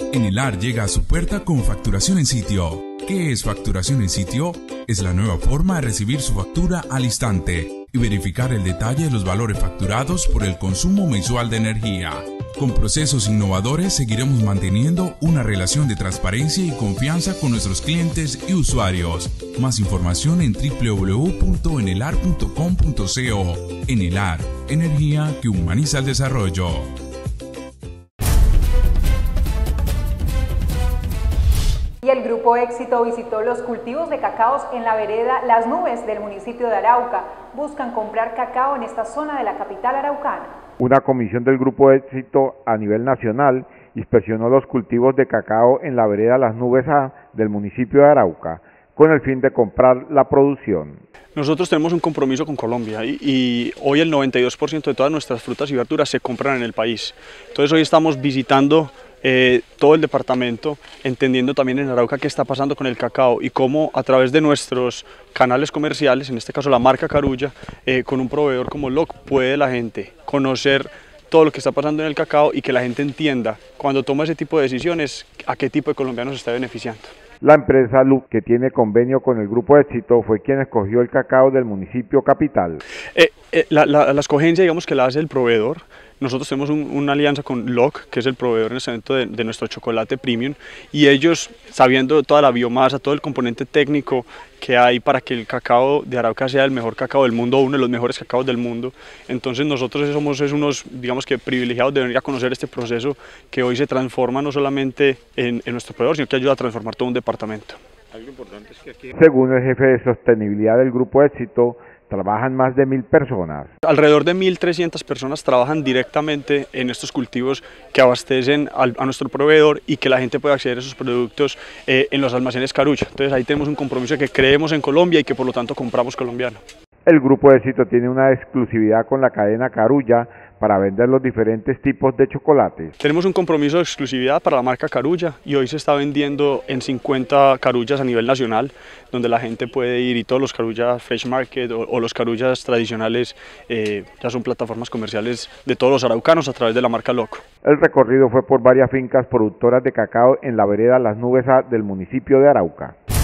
Enelar llega a su puerta con facturación en sitio. ¿Qué es facturación en sitio? Es la nueva forma de recibir su factura al instante y verificar el detalle de los valores facturados por el consumo mensual de energía. Con procesos innovadores seguiremos manteniendo una relación de transparencia y confianza con nuestros clientes y usuarios. Más información en www.enelar.com.co. Enelar, energía que humaniza el desarrollo. Y el Grupo Éxito visitó los cultivos de cacaos en la vereda Las Nubes del municipio de Arauca. Buscan comprar cacao en esta zona de la capital araucana. Una comisión del Grupo Éxito a nivel nacional inspeccionó los cultivos de cacao en la vereda Las Nubes A del municipio de Arauca, con el fin de comprar la producción. Nosotros tenemos un compromiso con Colombia y hoy el 92% de todas nuestras frutas y verduras se compran en el país. Entonces hoy estamos visitando todo el departamento, entendiendo también en Arauca qué está pasando con el cacao y cómo a través de nuestros canales comerciales, en este caso la marca Carulla, con un proveedor como LOC, puede la gente conocer todo lo que está pasando en el cacao y que la gente entienda cuando toma ese tipo de decisiones a qué tipo de colombianos está beneficiando. La empresa LUC, que tiene convenio con el Grupo Éxito, fue quien escogió el cacao del municipio capital. La escogencia, digamos que la hace el proveedor. Nosotros tenemos una alianza con LOC, que es el proveedor en este momento de nuestro chocolate premium, y ellos, sabiendo toda la biomasa, todo el componente técnico que hay para que el cacao de Arauca sea el mejor cacao del mundo, uno de los mejores cacaos del mundo, entonces nosotros somos unos, digamos que privilegiados de venir a conocer este proceso que hoy se transforma no solamente en nuestro proveedor, sino que ayuda a transformar todo un departamento. Algo importante es que aquí... Según el jefe de sostenibilidad del Grupo Éxito, trabajan más de 1.000 personas. Alrededor de 1.300 personas trabajan directamente en estos cultivos que abastecen a nuestro proveedor y que la gente puede acceder a esos productos en los almacenes Carulla. Entonces ahí tenemos un compromiso de que creemos en Colombia y que por lo tanto compramos colombiano. El Grupo Éxito tiene una exclusividad con la cadena Carulla para vender los diferentes tipos de chocolates. Tenemos un compromiso de exclusividad para la marca Carulla y hoy se está vendiendo en 50 Carullas a nivel nacional, donde la gente puede ir y todos los Carulla Fresh Market o los Carullas tradicionales ya son plataformas comerciales de todos los araucanos a través de la marca Loco. El recorrido fue por varias fincas productoras de cacao en la vereda Las Nubes A del municipio de Arauca.